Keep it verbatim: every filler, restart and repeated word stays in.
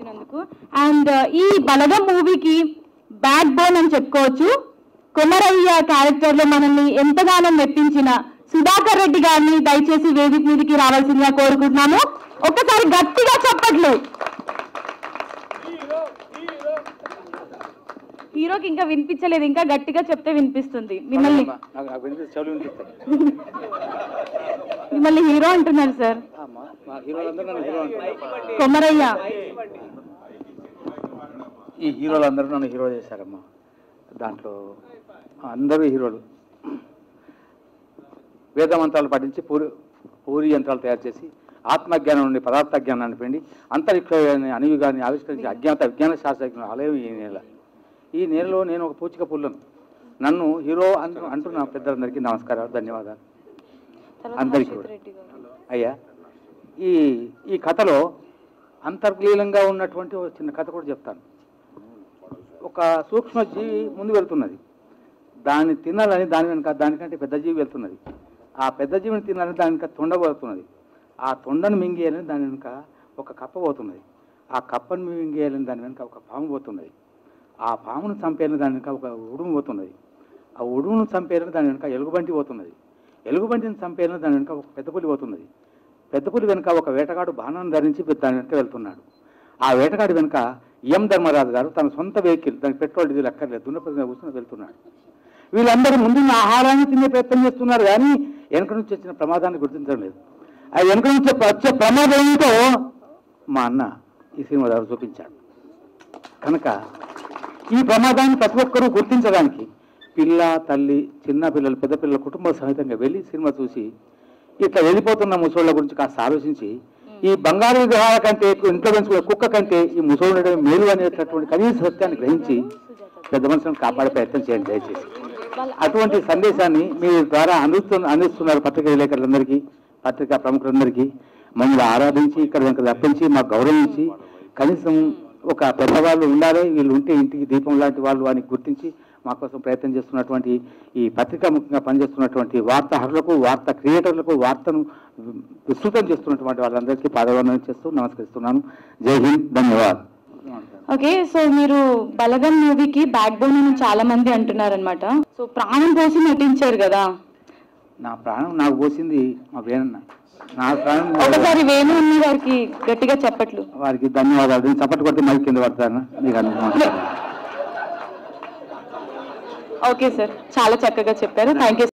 ఇచ్చినందుకు. అండ్ ఈ బలగం మూవీకి బ్యాక్ బోన్ అని చెప్పుకోవచ్చు. కొమరయ్య క్యారెక్టర్ లో మనల్ని ఎంతగానో మెప్పించిన సుధాకర్ రెడ్డి గారిని దయచేసి వేదిక మీదకి రావాల్సిందిగా కోరుకుంటున్నాము. ఒక్కసారి గట్టిగా చెప్పట్లు. హీరోకి ఇంకా వినిపించలేదు, ఇంకా గట్టిగా చెప్తే వినిపిస్తుంది. మిమ్మల్ని మిమ్మల్ని హీరో అంటున్నారు సార్. కొమరయ్య ఈ హీరోలు అందరూ నన్ను హీరో చేశారమ్మా. దాంట్లో అందరూ హీరోలు వేదమంత్రాలు పఠించి పూరి పూరి యంత్రాలు తయారు చేసి ఆత్మజ్ఞానం నుండి పదార్థ జ్ఞానాన్ని పిండి అంతరిక్షాన్ని అణువుగాన్ని ఆవిష్కరించి అజ్ఞాత విజ్ఞాన శాస్త్రజ్ఞ ఆలయం ఈ నేల. ఈ నేలలో నేను ఒక పూచిక పుల్లను. నన్ను హీరో అంటూ అంటున్న పెద్దలందరికీ నమస్కారాలు, ధన్యవాదాలు అందరికీ కూడా. అయ్యా, ఈ ఈ కథలో అంతర్లీనంగా ఉన్నటువంటి ఒక చిన్న కథ కూడా చెప్తాను. ఒక సూక్ష్మజీవి ముందు వెళ్తున్నది, దాన్ని తినాలని దాని వెనుక దానికంటే పెద్ద జీవి వెళ్తున్నది. ఆ పెద్ద జీవిని తినాలని దాని వెనుక తొండ పోతున్నది. ఆ తొండను మింగేయాలని దాని వెనుక ఒక కప్ప పోతున్నది. ఆ కప్పను మింగేయాలని దాని వెనుక ఒక పాము పోతున్నది. ఆ పామును చంపేయాలని దాని వెనుక ఒక ఉడుము పోతున్నది. ఆ ఉడుమును చంపేయాలని దాని వెనుక ఎలుగుబంటి పోతున్నది. ఎలుగుబంటిని చంపేయాలని దాని వెనుక ఒక పెద్ద పులి పోతున్నది. పెద్ద పులి వెనుక ఒక వేటగాడు బాణాన్ని ధరించి దాని వెనుక వెళ్తున్నాడు. ఆ వేటగాడి వెనుక ఎం ధర్మరాజు గారు తన సొంత వెహికల్, దానికి పెట్రోల్ డీజిల్ ఎక్కర్లేదు, దున్నపతి కూర్చొని వెళ్తున్నాడు. వీళ్ళందరూ ముందున్న ఆహారాన్ని తినే ప్రయత్నం చేస్తున్నారు, కానీ వెనుక నుంచి వచ్చిన ప్రమాదాన్ని గుర్తించడం లేదు. ఆ వెనుక నుంచి వచ్చే ప్రమాదం ఏమిటో మా అన్న ఈ సినిమా ద్వారా చూపించాడు. కనుక ఈ ప్రమాదాన్ని ప్రతి ఒక్కరూ గుర్తించడానికి పిల్ల, తల్లి, చిన్న పిల్లలు, పెద్ద పిల్లల కుటుంబ సహితంగా వెళ్ళి సినిమా చూసి ఇట్లా వెళ్ళిపోతున్న ముసోళ్ళ గురించి కాస్త ఆలోచించి ఈ బంగారు విగ్రహాల కంటే ఇంట్లో పెంచుకునే కుక్క కంటే ఈ ముసోళ్ళు మేలు అనేటటువంటి కనీస సత్యాన్ని గ్రహించి పెద్ద మనుషులను కాపాడే ప్రయత్నం చేయండి దయచేసి. అటువంటి సందేశాన్ని మీ ద్వారా అందిస్తు అందిస్తున్నారు పత్రికా విలేకరులందరికీ, పత్రికా ప్రముఖులందరికీ. మమ్మల్ని ఆరాధించి ఇక్కడ వెనక తప్పించి మాకు గౌరవించి కనీసం ఒక పెద్దవాళ్ళు ఉండాలి, వీళ్ళు ఉంటే ఇంటికి దీపం లాంటి వాళ్ళు అని గుర్తించి మా కోసం ప్రయత్నం చేస్తున్నటువంటి ఈ పత్రికా ముఖ్యంగా పనిచేస్తున్నటువంటి వార్తాహరులకు, వార్తా క్రియేటర్లకు, వార్తను విస్తృతం చేస్తున్నటువంటి వాళ్ళందరికీ పాదవందనం చేస్తూ నమస్కరిస్తున్నాను. జై హింద్, ధన్యవాదాలు. ఓకే, సో మీరు బలగం మూవీకి బ్యాక్ బోన్ అని చాలా మంది అంటున్నారనమాట. సో ప్రాణం పోసి నటించారు కదా. నా ప్రాణం నాకు పోసింది మా వేణన్న. నా ప్రాణం ఒకసారి వేణు అన్న గారికి గట్టిగా చెప్పట్లు. వారికి ధన్యవాదాలు. చప్పట్లు కొడితే మరి కింద పడతాను మీకు అన్ని. ఓకే సార్, చాలా చక్కగా చెప్పారు. Thank you.